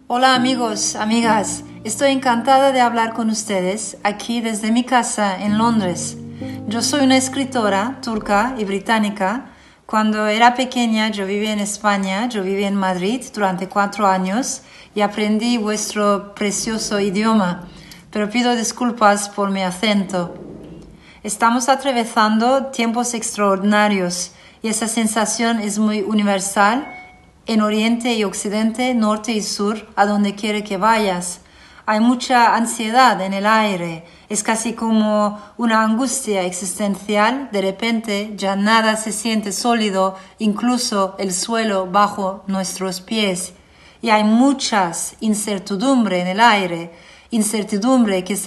Hola amigos, amigas, estoy encantada de hablar con ustedes aquí desde mi casa en Londres. Yo soy una escritora turca y británica. Cuando era pequeña yo viví en España, yo viví en Madrid durante 4 años y aprendí vuestro precioso idioma, pero pido disculpas por mi acento. Estamos atravesando tiempos extraordinarios y esa sensación es muy universal en Oriente y Occidente, Norte y Sur, a donde quiera que vayas. Hay mucha ansiedad en el aire, es casi como una angustia existencial. De repente ya nada se siente sólido, incluso el suelo bajo nuestros pies. Y hay muchas incertidumbre en el aire, incertidumbre que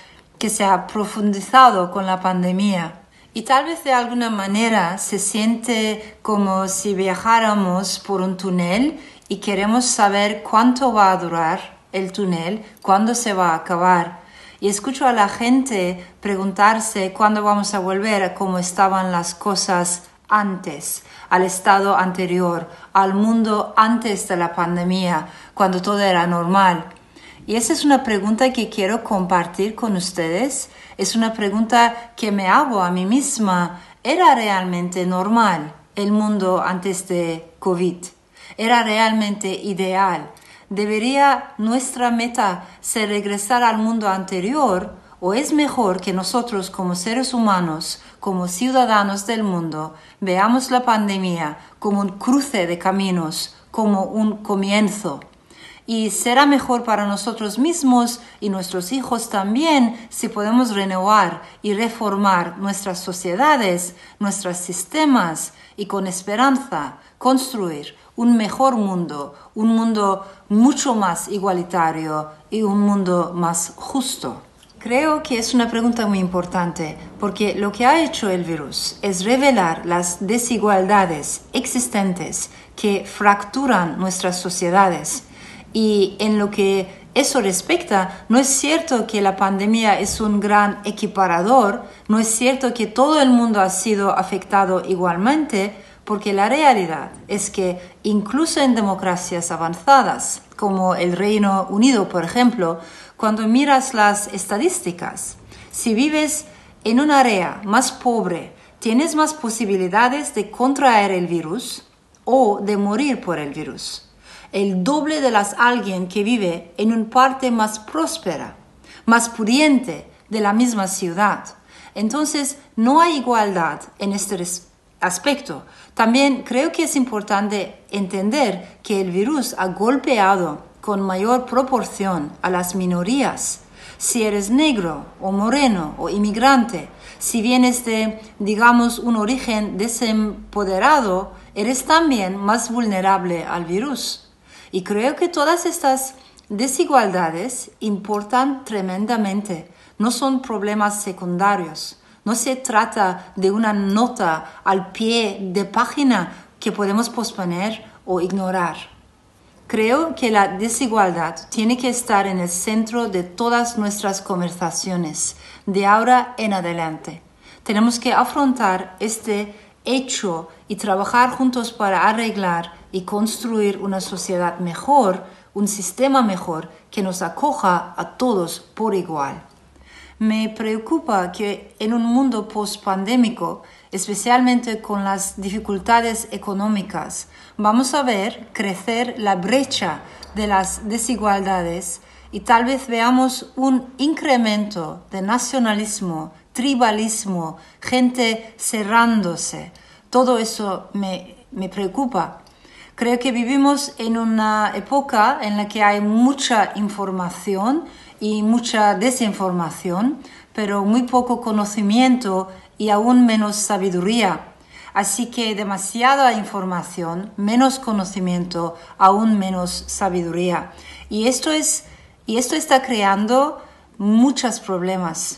se ha profundizado con la pandemia. Y tal vez de alguna manera se siente como si viajáramos por un túnel y queremos saber cuánto va a durar el túnel, cuándo se va a acabar. Y escucho a la gente preguntarse cuándo vamos a volver a cómo estaban las cosas antes, al estado anterior, al mundo antes de la pandemia, cuando todo era normal. Y esa es una pregunta que quiero compartir con ustedes. Es una pregunta que me hago a mí misma. ¿Era realmente normal el mundo antes de COVID? ¿Era realmente ideal? ¿Debería nuestra meta ser regresar al mundo anterior? ¿O es mejor que nosotros como seres humanos, como ciudadanos del mundo, veamos la pandemia como un cruce de caminos, como un comienzo? Y será mejor para nosotros mismos y nuestros hijos también si podemos renovar y reformar nuestras sociedades, nuestros sistemas y con esperanza construir un mejor mundo, un mundo mucho más igualitario y un mundo más justo. Creo que es una pregunta muy importante porque lo que ha hecho el virus es revelar las desigualdades existentes que fracturan nuestras sociedades. Y en lo que eso respecta, no es cierto que la pandemia es un gran equiparador, no es cierto que todo el mundo ha sido afectado igualmente, porque la realidad es que incluso en democracias avanzadas, como el Reino Unido, por ejemplo, cuando miras las estadísticas, si vives en un área más pobre, tienes más posibilidades de contraer el virus o de morir por el virus. El doble de alguien que vive en una parte más próspera, más pudiente de la misma ciudad. Entonces, no hay igualdad en este aspecto. También creo que es importante entender que el virus ha golpeado con mayor proporción a las minorías. Si eres negro o moreno o inmigrante, si vienes de, digamos, un origen desempoderado, eres también más vulnerable al virus. Y creo que todas estas desigualdades importan tremendamente. No son problemas secundarios. No se trata de una nota al pie de página que podemos posponer o ignorar. Creo que la desigualdad tiene que estar en el centro de todas nuestras conversaciones, de ahora en adelante. Tenemos que afrontar este hecho y trabajar juntos para arreglar y construir una sociedad mejor, un sistema mejor que nos acoja a todos por igual. Me preocupa que en un mundo post-pandémico, especialmente con las dificultades económicas, vamos a ver crecer la brecha de las desigualdades y tal vez veamos un incremento de nacionalismo, tribalismo, gente cerrándose. Todo eso me preocupa. Creo que vivimos en una época en la que hay mucha información y mucha desinformación, pero muy poco conocimiento y aún menos sabiduría. Así que demasiada información, menos conocimiento, aún menos sabiduría. Y esto está creando muchos problemas.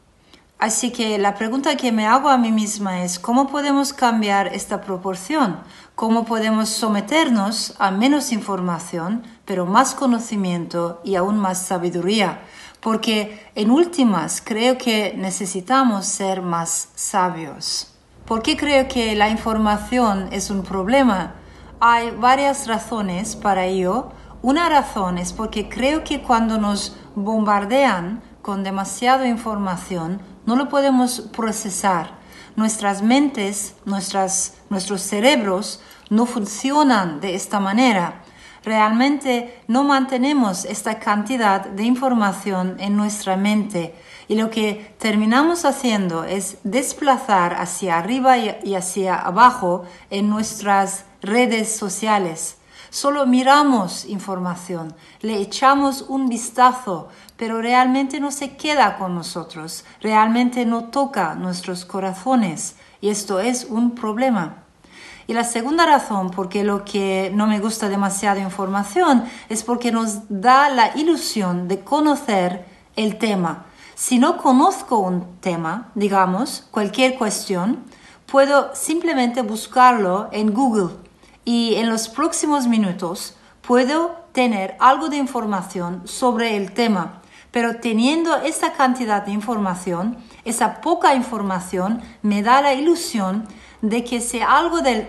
Así que la pregunta que me hago a mí misma es ¿cómo podemos cambiar esta proporción? ¿Cómo podemos someternos a menos información, pero más conocimiento y aún más sabiduría? Porque en últimas creo que necesitamos ser más sabios. ¿Por qué creo que la información es un problema? Hay varias razones para ello. Una razón es porque creo que cuando nos bombardean con demasiada información, no lo podemos procesar. Nuestras mentes, nuestros cerebros no funcionan de esta manera. Realmente no mantenemos esta cantidad de información en nuestra mente y lo que terminamos haciendo es desplazar hacia arriba y hacia abajo en nuestras redes sociales. Solo miramos información, le echamos un vistazo, pero realmente no se queda con nosotros, realmente no toca nuestros corazones y esto es un problema. Y la segunda razón por lo que no me gusta demasiada información es porque nos da la ilusión de conocer el tema. Si no conozco un tema, digamos, cualquier cuestión, puedo simplemente buscarlo en Google y en los próximos minutos puedo tener algo de información sobre el tema. Pero teniendo esa cantidad de información, esa poca información me da la ilusión de que sé algo del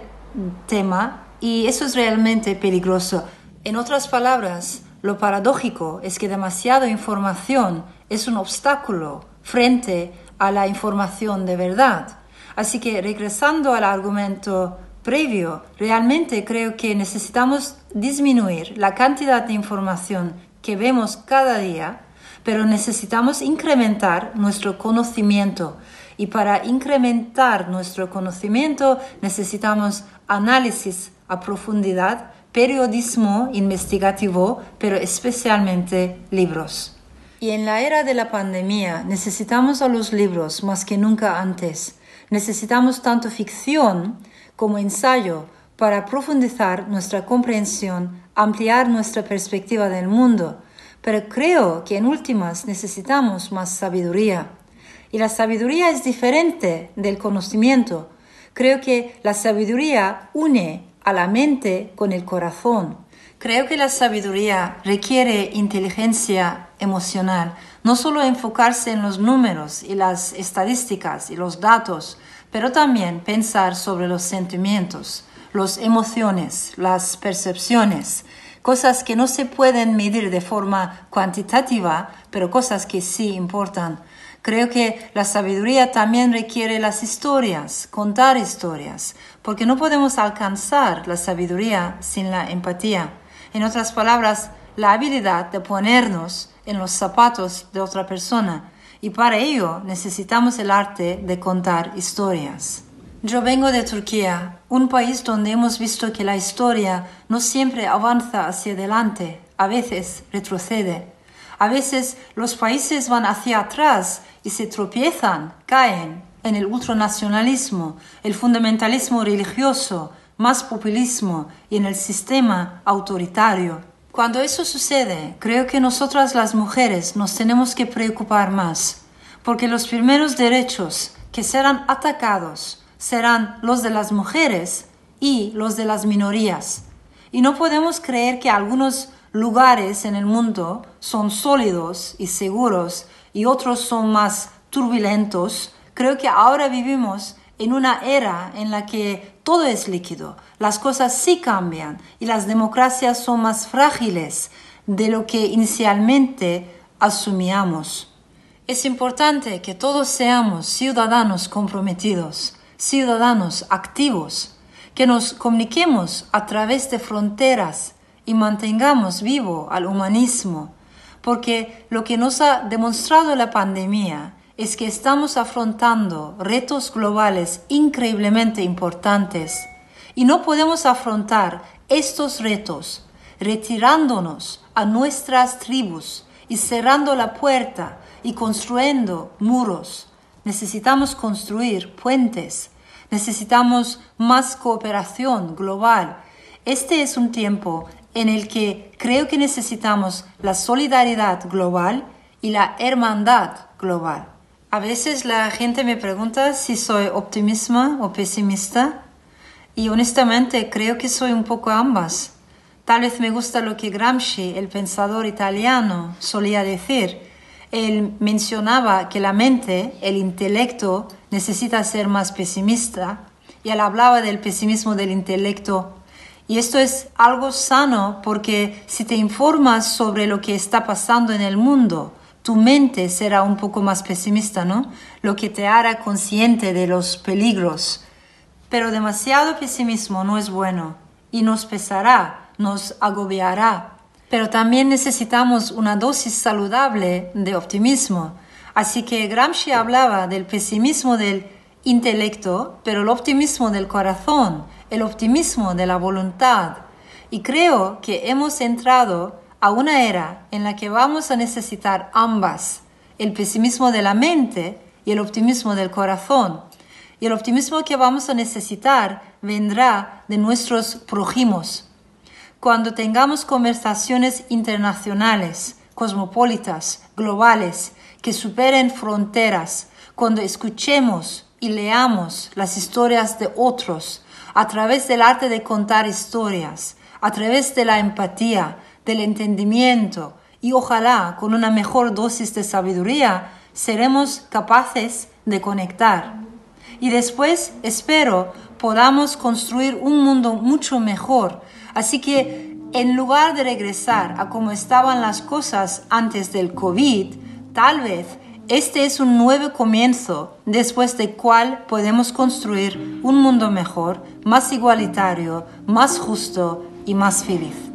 tema y eso es realmente peligroso. En otras palabras, lo paradójico es que demasiada información es un obstáculo frente a la información de verdad. Así que regresando al argumento previo, realmente creo que necesitamos disminuir la cantidad de información que vemos cada día, pero necesitamos incrementar nuestro conocimiento. Y para incrementar nuestro conocimiento necesitamos análisis a profundidad, periodismo investigativo, pero especialmente libros. Y en la era de la pandemia necesitamos a los libros más que nunca antes. Necesitamos tanto ficción como ensayo para profundizar nuestra comprensión, ampliar nuestra perspectiva del mundo. Pero creo que en últimas necesitamos más sabiduría. Y la sabiduría es diferente del conocimiento. Creo que la sabiduría une a la mente con el corazón. Creo que la sabiduría requiere inteligencia emocional, no solo enfocarse en los números y las estadísticas y los datos, pero también pensar sobre los sentimientos, las emociones, las percepciones, cosas que no se pueden medir de forma cuantitativa, pero cosas que sí importan. Creo que la sabiduría también requiere las historias, contar historias, porque no podemos alcanzar la sabiduría sin la empatía. En otras palabras, la habilidad de ponernos en los zapatos de otra persona. Y para ello necesitamos el arte de contar historias. Yo vengo de Turquía, un país donde hemos visto que la historia no siempre avanza hacia adelante, a veces retrocede. A veces los países van hacia atrás y se tropiezan, caen en el ultranacionalismo, el fundamentalismo religioso, más populismo y en el sistema autoritario. Cuando eso sucede, creo que nosotras las mujeres nos tenemos que preocupar más, porque los primeros derechos que serán atacados serán los de las mujeres y los de las minorías. Y no podemos creer que algunos lugares en el mundo son sólidos y seguros y otros son más turbulentos. Creo que ahora vivimos en una era en la que todo es líquido, las cosas sí cambian y las democracias son más frágiles de lo que inicialmente asumíamos. Es importante que todos seamos ciudadanos comprometidos, ciudadanos activos, que nos comuniquemos a través de fronteras y mantengamos vivo al humanismo, porque lo que nos ha demostrado la pandemia es que estamos afrontando retos globales increíblemente importantes y no podemos afrontar estos retos retirándonos a nuestras tribus y cerrando la puerta y construyendo muros. Necesitamos construir puentes, necesitamos más cooperación global. Este es un tiempo en el que creo que necesitamos la solidaridad global y la hermandad global. A veces la gente me pregunta si soy optimista o pesimista y honestamente creo que soy un poco ambas. Tal vez me gusta lo que Gramsci, el pensador italiano, solía decir. Él mencionaba que la mente, el intelecto, necesita ser más pesimista y él hablaba del pesimismo del intelecto Y esto es algo sano porque si te informas sobre lo que está pasando en el mundo, tu mente será un poco más pesimista, ¿no? Lo que te hará consciente de los peligros. Pero demasiado pesimismo no es bueno y nos pesará, nos agobiará. Pero también necesitamos una dosis saludable de optimismo. Así que Gramsci hablaba del pesimismo del intelecto, pero el optimismo del corazón, el optimismo de la voluntad. Y creo que hemos entrado a una era en la que vamos a necesitar ambas, el pesimismo de la mente y el optimismo del corazón. Y el optimismo que vamos a necesitar vendrá de nuestros prójimos. Cuando tengamos conversaciones internacionales, cosmopolitas, globales, que superen fronteras, cuando escuchemos y leamos las historias de otros, a través del arte de contar historias, a través de la empatía, del entendimiento y ojalá con una mejor dosis de sabiduría, seremos capaces de conectar. Y después, espero, podamos construir un mundo mucho mejor. Así que, en lugar de regresar a cómo estaban las cosas antes del COVID, tal vez este es un nuevo comienzo después del cual podemos construir un mundo mejor, más igualitario, más justo y más feliz.